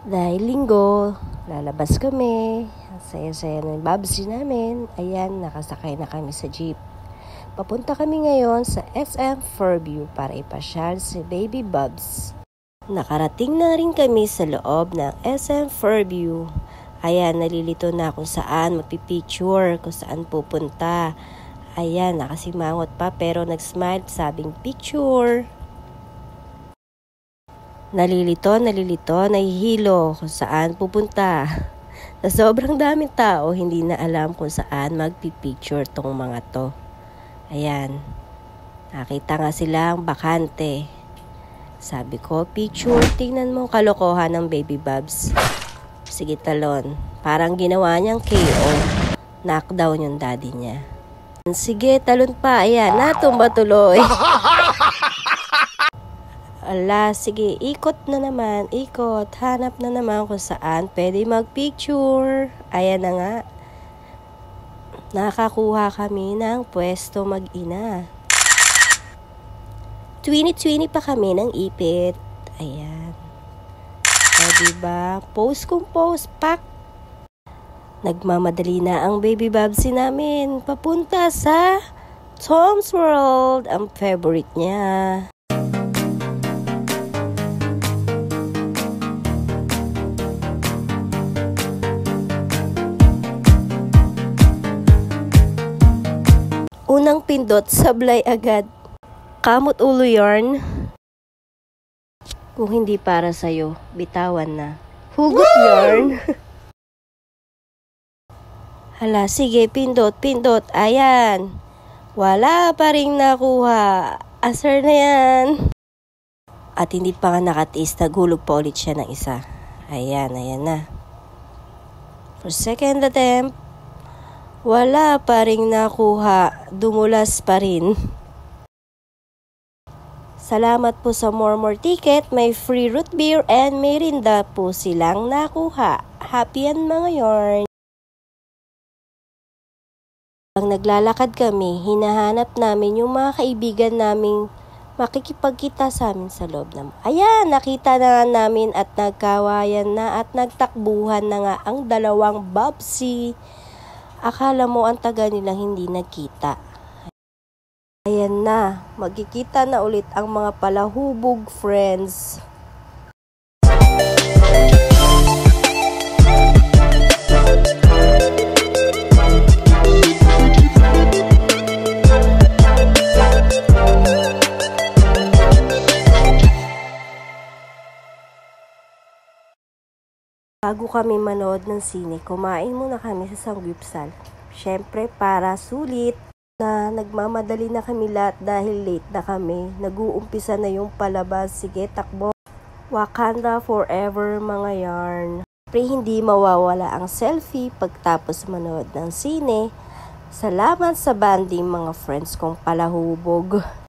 Dahil linggo, lalabas kami. Saya-saya ng babsi namin. Ayan, nakasakay na kami sa jeep. Papunta kami ngayon sa SM Fairview para ipasyal si Baby Bubs. Nakarating na rin kami sa loob ng SM Fairview. Ayan, nalilito na kung saan magpipicture, kung saan pupunta. Ayan, nakasimangot pa pero nag-smile sabing picture. Nalilito, nahihilo kung saan pupunta. Sa sobrang daming tao, hindi na alam kung saan magpipicture tong mga to. Ayan, nakita nga silang bakante. Sabi ko, picture, tingnan mo kalokohan ng Baby Bubs. Sige talon, parang ginawa niyang KO. Knockdown yung daddy niya. Sige, talon pa, ayan, natumba tuloy. Ala, sige, ikot na naman, ikot. Hanap na naman kung saan pwede magpicture. Ayan na nga. Nakakuha kami ng pwesto mag-ina. 20-20 pa kami ng ipit. Ayan. O, diba? Post kung post, pak. Nagmamadali na ang Baby Bubsy namin. Papunta sa Tom's World. Ang favorite niya. Unang pindot, sablay agad. Kamot ulo yarn. Kung hindi para sa'yo, bitawan na. Hugot yarn. Hala, sige, pindot. Ayan. Wala pa rin nakuha. Asar na yan. At hindi pa nga nakatiis, naghulog pa ulit siya ng isa. Ayan na. For second attempt. Wala pa rin nakuha, dumulas pa rin. Salamat po sa more ticket, may free root beer and merinda po silang nakuha. Happy yan mga yarn. Pag naglalakad kami, hinahanap namin yung mga kaibigan naming makikipagkita sa amin sa loob ng... Ayan, nakita na nga namin at nagkawayan na at nagtakbuhan na nga ang dalawang Bubsy. Akala mo ang taga nilang hindi nagkita. Ayan na, magkikita na ulit ang mga palahubog friends. Bago kami manood ng sine, kumain muna kami sa Samgyupsal. Siyempre, para sulit na nagmamadali na kami lahat dahil late na kami. Nag-uumpisa na yung palabas. Sige, takbo. Wakanda forever, mga yarn. Siyempre, hindi mawawala ang selfie pagtapos manood ng sine. Salamat sa banding mga friends kong palahubog.